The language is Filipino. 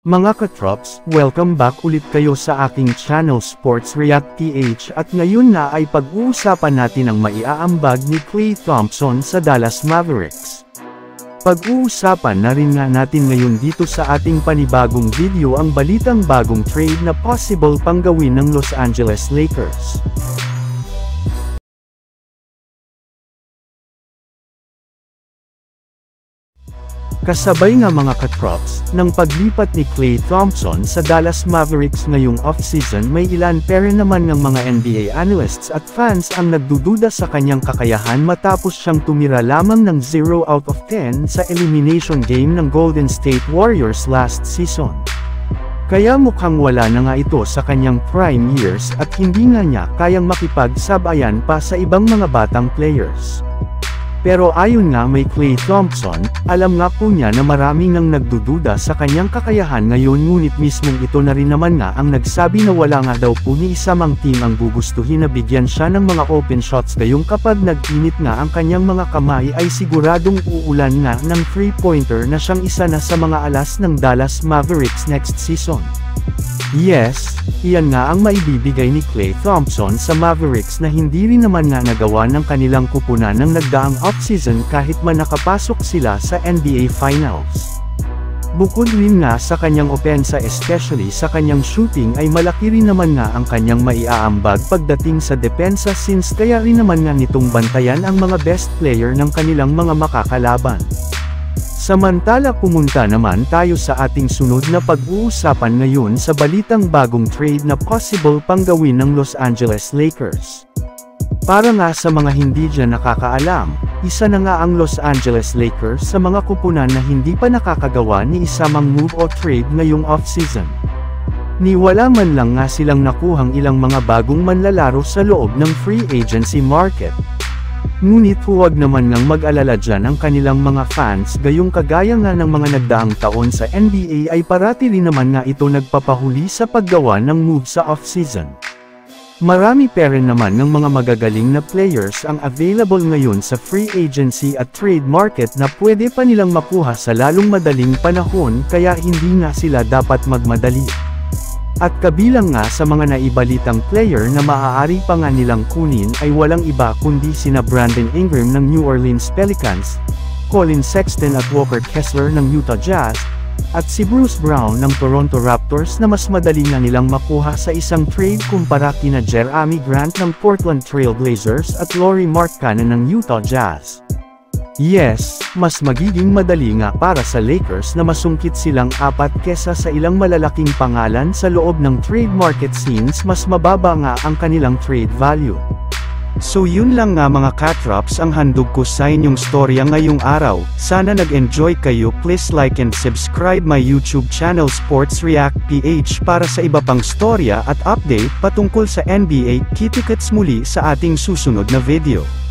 Mga katrops, welcome back ulit kayo sa aking channel Sports React PH at ngayon na ay pag-uusapan natin ang maiaambag ni Klay Thompson sa Dallas Mavericks. Pag-uusapan na rin nga natin ngayon dito sa ating panibagong video ang balitang bagong trade na possible pang gawin ng Los Angeles Lakers. Kasabay nga mga katrops, ng paglipat ni Klay Thompson sa Dallas Mavericks ngayong off-season may ilan pere naman ng mga NBA analysts at fans ang nagdududa sa kanyang kakayahan matapos siyang tumira lamang ng 0 out of 10 sa elimination game ng Golden State Warriors last season. Kaya mukhang wala na nga ito sa kanyang prime years at hindi nga niya kayang makipagsabayan pa sa ibang mga batang players. Pero ayon nga may Klay Thompson, alam nga po niya na marami ngang nagdududa sa kanyang kakayahan ngayon ngunit mismong ito na rin naman nga ang nagsabi na wala nga daw po ni isa mang team ang gugustuhin na bigyan siya ng mga open shots gayong kapag nag-init nga ang kanyang mga kamay ay siguradong uulan nga ng 3-pointer na siyang isa na sa mga alas ng Dallas Mavericks next season. Yes, iyan nga ang maibibigay ni Klay Thompson sa Mavericks na hindi rin naman nga nagawa ng kanilang kupunan ng nagdaang offseason kahit man nakapasok sila sa NBA Finals. Bukod rin nga sa kanyang opensa especially sa kanyang shooting ay malaki rin naman nga ang kanyang maiaambag pagdating sa depensa since kaya rin naman nga nitong bantayan ang mga best player ng kanilang mga makakalaban. Samantala pumunta naman tayo sa ating sunod na pag-uusapan ngayon sa balitang bagong trade na possible pang gawin ng Los Angeles Lakers. Para nga sa mga hindi dyan nakakaalam, isa na nga ang Los Angeles Lakers sa mga kupunan na hindi pa nakakagawa ni isa mang move o trade ngayong off-season. Ni wala man lang nga silang nakuhang ilang mga bagong manlalaro sa loob ng free agency market. Ngunit huwag naman ngang mag-alala dyan ang kanilang mga fans gayong kagaya nga ng mga nagdaang taon sa NBA ay parati rin naman nga ito nagpapahuli sa paggawa ng move sa off-season. Marami pere naman ng mga magagaling na players ang available ngayon sa free agency at trade market na pwede pa nilang makuha sa lalong madaling panahon kaya hindi nga sila dapat magmadali. At kabilang nga sa mga naibalitang player na maaari pa nga nilang kunin ay walang iba kundi sina Brandon Ingram ng New Orleans Pelicans, Collin Sexton at Walker Kessler ng Utah Jazz, at si Bruce Brown ng Toronto Raptors na mas madali nga nilang makuha sa isang trade kumpara kina Jerami Grant ng Portland Trail Blazers at Lauri Markkanen ng Utah Jazz. Yes, mas magiging madali nga para sa Lakers na masungkit silang apat kesa sa ilang malalaking pangalan sa loob ng trade market since mas mababa nga ang kanilang trade value. So yun lang nga mga katrops ang handog ko sa inyong storya ngayong araw. Sana nag-enjoy kayo. Please like and subscribe my YouTube channel Sports React PH para sa iba pang storya at update patungkol sa NBA. Kita-kits muli sa ating susunod na video.